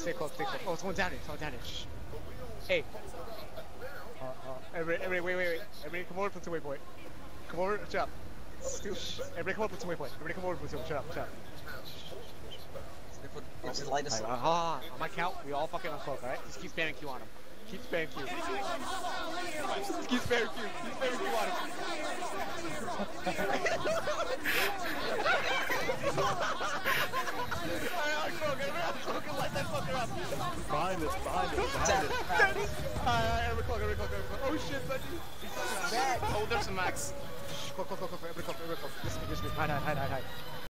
Stay close, stay close. Oh, someone's down here, someone's down here. Shh. Hey. Everybody, wait. Everybody come over to platoon waypoint. Come over, shut up. Everybody come over to platoon waypoint. Everybody come over to platoon, shut up. Just light us up. On my count, we all fucking uncloak, alright? Just keep spamming Q on him. Keep spamming Q. Just keep spamming Q. Keep spamming Q on him. Alright, uncloak. Everybody uncloak and light that fucker up. Behind us. Everybody cloak. Oh shit, buddy. Oh, there's a max. Shh, cloak. Everybody cloak. Listen to me. Hide.